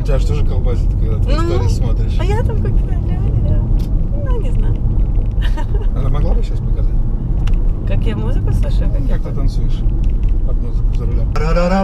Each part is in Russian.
тебя же тоже колбасит, когда ты истории смотришь. А я там как-то, ну, не знаю. А ты могла бы сейчас показать? Как я музыку слушаю, Как ты танцуешь под музыку за рулем?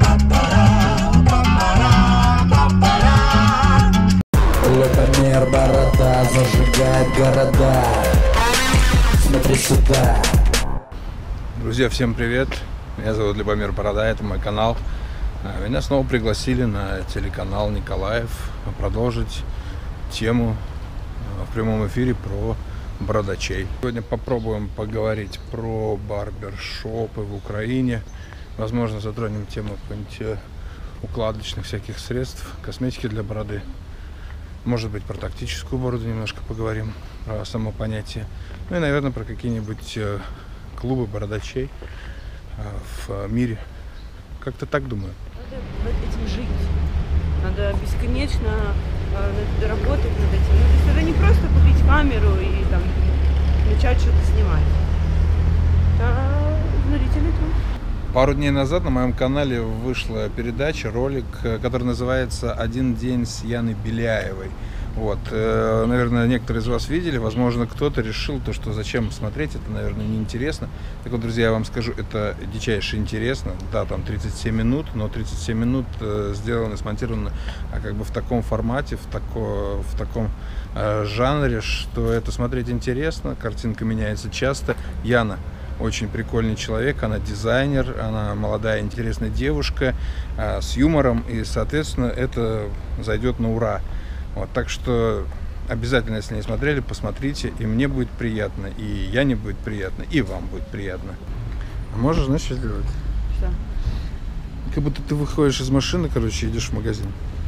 Лютомер борода зажигает города. Смотри сюда. Друзья, всем привет! Меня зовут Любомир Борода, это мой канал. Меня снова пригласили на телеканал Николаев продолжить тему в прямом эфире про бородачей. Сегодня попробуем поговорить про барбершопы в Украине. Возможно, затронем тему каких-нибудь укладочных всяких средств, косметики для бороды. Может быть, про тактическую бороду немножко поговорим, про само понятие. Ну и, наверное, про какие-нибудь клубы бородачей в мире. Как-то так думаю. Надо этим жить. Надо бесконечно работать над этим. Ну, то есть это не просто купить камеру и там начать что-то снимать. Это изнурительный труд. Пару дней назад на моем канале вышла передача, ролик, который называется «Один день с Яной Беляевой». Вот, наверное, некоторые из вас видели, возможно, кто-то решил, что зачем смотреть, это, наверное, неинтересно. Так вот, друзья, я вам скажу, это дичайше интересно. Да, там 37 минут, но 37 минут сделано, смонтировано как бы в таком формате, в таком жанре, что это смотреть интересно, картинка меняется часто. Яна очень прикольный человек, она дизайнер, она молодая, интересная девушка с юмором, и, соответственно, это зайдет на ура. Вот, так что обязательно, если не смотрели, посмотрите, и мне будет приятно, и Яне будет приятно, и вам будет приятно. А можешь, знаешь, что делать? Что? Как будто ты выходишь из машины, короче, идешь в магазин.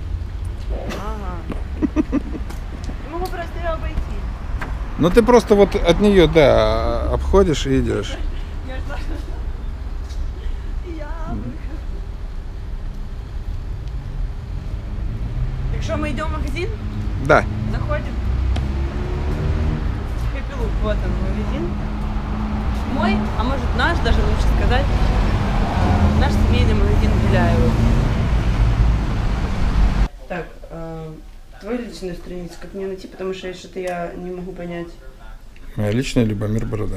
Ага. Могу просто ее обойти. Ну ты просто вот от нее, да, обходишь и идешь. Я ждала, Так что, мы идем в магазин? Да. Заходим. Хэппи Лук, вот он, магазин. Мой, а может наш, даже лучше сказать. Наш семейный магазин Беляевой. Так, твою личную страницу как мне найти, потому что что-то я не могу понять. Моя личная Любомир Борода.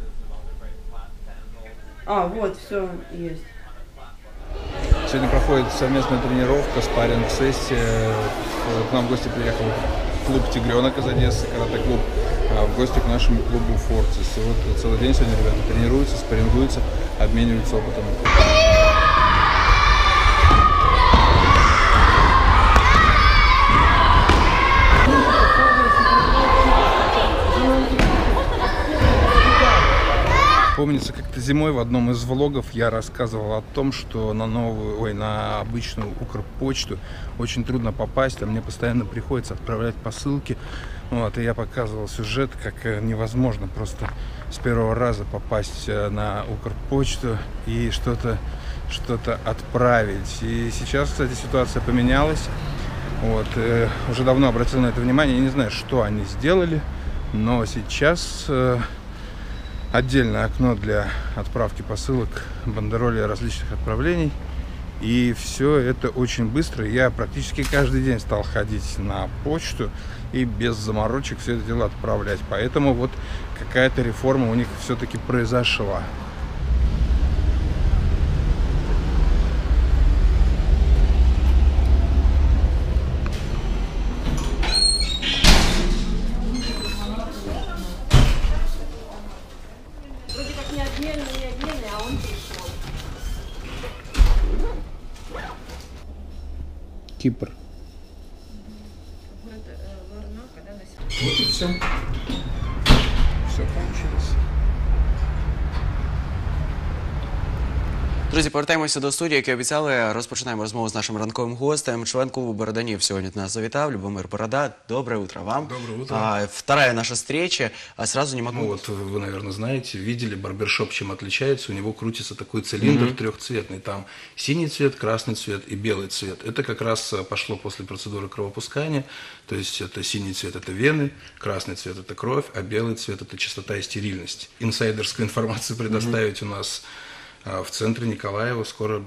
А, вот, все есть. Сегодня проходит совместная тренировка, спарринг-сессия. К нам в гости приехал клуб «Тигренок» из Одессы, карате-клуб, в гости к нашему клубу «Форцис». И вот целый день сегодня ребята тренируются, спаррингуются, обмениваются опытом. Помнится, как-то зимой в одном из влогов я рассказывал о том, что на обычную Укрпочту очень трудно попасть, а мне постоянно приходится отправлять посылки. Вот, и я показывал сюжет, как невозможно просто с первого раза попасть на Укрпочту и что-то отправить. И сейчас, кстати, ситуация поменялась. Вот, уже давно обратил на это внимание, я не знаю, что они сделали, но сейчас отдельное окно для отправки посылок, бандероли различных отправлений. И все это очень быстро. Я практически каждый день стал ходить на почту и без заморочек все это дело отправлять. Поэтому вот какая-то реформа у них все-таки произошла. Кипр. Вот и все. Все получилось. Друзі, повертаємося до студії, як і обіцяли. Розпочинаємо розмову з нашим ранковим гостем. Член клубу Бороданів сьогодні до нас завітав. Любомир Борода. Доброе утро вам. Доброе утро. Вторая наша встреча. Сразу не могу... Ну вот вы, наверное, знаете, видели, барбершоп чем отличается. У него крутится такой цилиндр трехцветный. Там синий цвет, красный цвет и белый цвет. Это как раз пошло после процедуры кровопускания. То есть это синий цвет – это вены, красный цвет – это кровь, а белый цвет – это чистота и стерильность. Инсайдерскую информацию предоставить у нас в центре Николаева скоро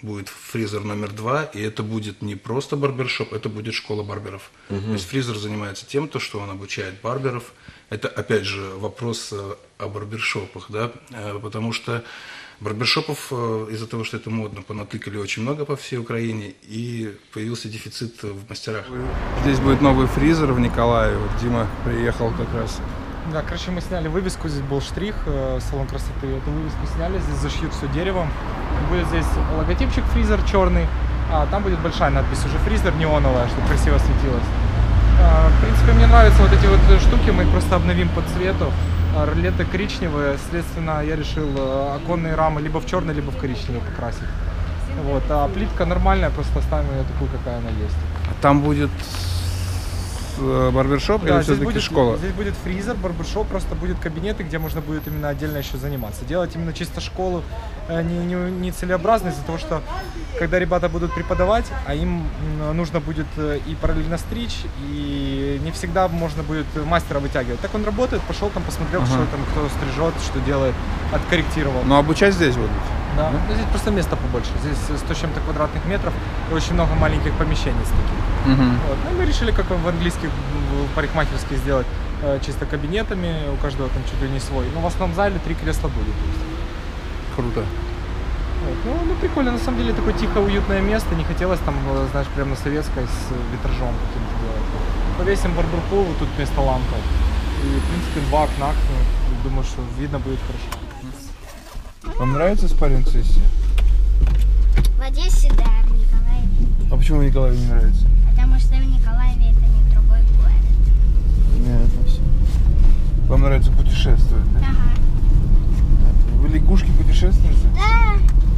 будет фризер номер 2, и это будет не просто барбершоп, это будет школа барберов. То есть фризер занимается тем, то, что он обучает барберов. Это, опять же, вопрос о барбершопах, да, потому что барбершопов из-за того, что это модно, понатыкали очень много по всей Украине, и появился дефицит в мастерах. Здесь будет новый фризер в Николаеве. Вот Дима приехал как раз. Да, короче, мы сняли вывеску, здесь был штрих, салон красоты. Эту вывеску сняли, здесь зашьют все деревом. Будет здесь логотипчик фризер черный, а там будет большая надпись уже фризер неоновая, чтобы красиво светилась. В принципе, мне нравятся вот эти вот штуки, мы их просто обновим по цвету. Ролеты коричневые, следственно, я решил оконные рамы либо в черный, либо в коричневый покрасить. Вот, а плитка нормальная, просто оставим ее такую, какая она есть. А там будет барбершоп, Да, или все-таки школа? Здесь будет фризер, барбершоп, просто будут кабинеты, где можно будет именно отдельно еще заниматься. Делать именно чисто школу не целесообразно из-за того, что когда ребята будут преподавать, а им нужно будет и параллельно стричь, и не всегда можно будет мастера вытягивать. Так он работает, пошел там, посмотрел, что там, кто стрижет, что делает, откорректировал. Но обучать здесь будут? Да, ну, здесь просто места побольше. Здесь 100 с чем-то квадратных метров и очень много маленьких помещений таких. Вот. Ну, мы решили, как в английских парикмахерских сделать, чисто кабинетами, у каждого там чуть ли не свой. Но в основном зале 3 кресла будет. Круто. Вот. Ну, прикольно, на самом деле, такое тихое, уютное место. Не хотелось там, знаешь, прямо на Советской с витражом каким-то делать. Повесим барберпул, вот тут вместо лампы. И, в принципе, 2 окна. Ну, думаю, что видно будет хорошо. Вам нравится спарринг-сессия? В Одессе, да, в Николаеве. А почему в Николаеве не нравится? Потому что в Николаеве это не другой город. Нет, вам нравится путешествовать, да? Ага. Вы лягушки-путешественницы? Да.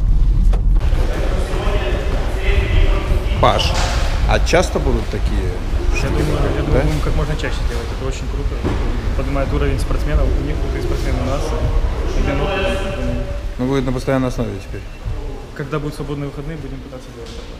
Паш, а часто будут такие штуки? Я думаю, будем как можно чаще делать. Это очень круто. Поднимает уровень спортсменов. У них крутые спортсмены, у нас один опыт. Ну, будет на постоянной основе теперь. Когда будут свободные выходные, будем пытаться делать такое.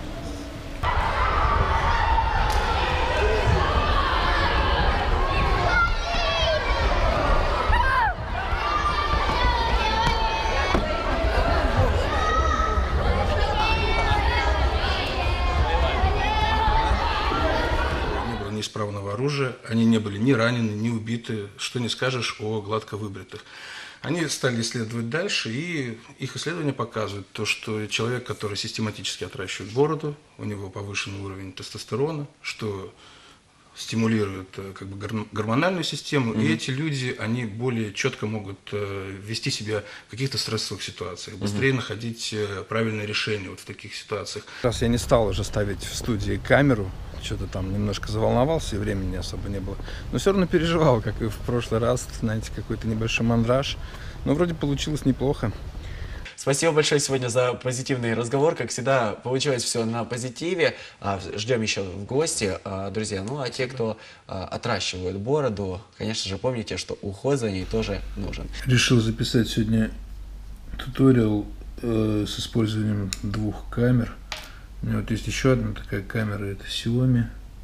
Не было неисправного оружия, они не были ни ранены, ни убиты, что не скажешь о гладко выбритых. Они стали исследовать дальше, и их исследования показывают то, что человек, который систематически отращивает бороду, у него повышенный уровень тестостерона, что стимулирует как бы гормональную систему, и эти люди, они более четко могут вести себя в каких-то стрессовых ситуациях, быстрее находить правильное решение вот в таких ситуациях. Раз я не стал уже ставить в студии камеру, что-то там немножко заволновался, и времени особо не было. Но все равно переживал, как и в прошлый раз, знаете, какой-то небольшой мандраж. Но вроде получилось неплохо. Спасибо большое сегодня за позитивный разговор. Как всегда, получилось все на позитиве. Ждем еще в гости, друзья. Ну, а те, кто отращивают бороду, конечно же, помните, что уход за ней тоже нужен. Решил записать сегодня туториал с использованием 2 камер. У меня вот есть еще одна такая камера, это Xiaomi.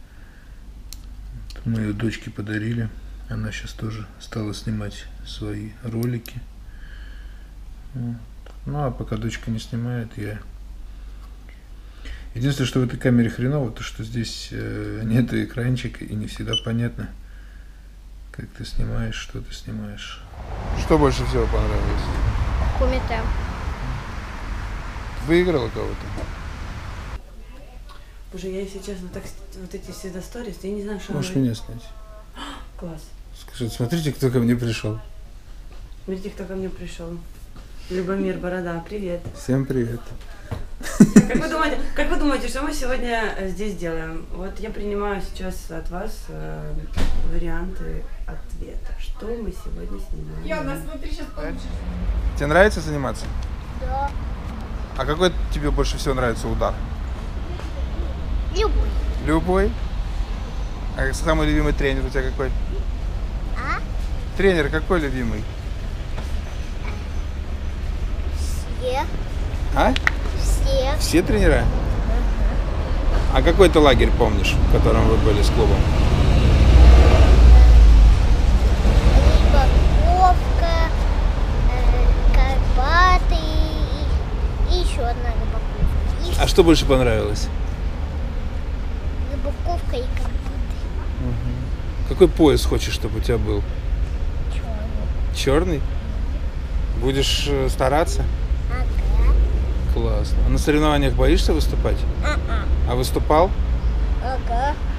Мы ее дочке подарили. Она сейчас тоже стала снимать свои ролики. Вот. Ну а пока дочка не снимает, я... Единственное, что в этой камере хреново, то что здесь нет экранчика и не всегда понятно, как ты снимаешь, что ты снимаешь. Что больше всего понравилось? Кумите. Выиграла кого-то? Боже, я, если честно, так вот эти все сторис, я не знаю, что... Можешь меня снять. Класс. Скажи, смотрите, кто ко мне пришел. Смотрите, кто ко мне пришел. Любомир Борода, привет. Всем привет. Как вы думаете, что мы сегодня здесь делаем? Вот я принимаю сейчас от вас варианты ответа. Что мы сегодня снимаем? Яна, смотри, сейчас получится. Тебе нравится заниматься? Да. А какой тебе больше всего нравится удар? Любой. Любой? А самый любимый тренер у тебя какой? А? Тренер какой любимый? Все. А? Все. Все тренера? А какой ты лагерь помнишь, в котором вы были с клубом? Рыбаковка, Карпаты и еще одна рыбаковка. А что больше понравилось? Рыбаковка и компот. Какой пояс хочешь, чтобы у тебя был? Черный. Черный? Будешь стараться? Ага. Классно. А на соревнованиях боишься выступать? А выступал? Ага.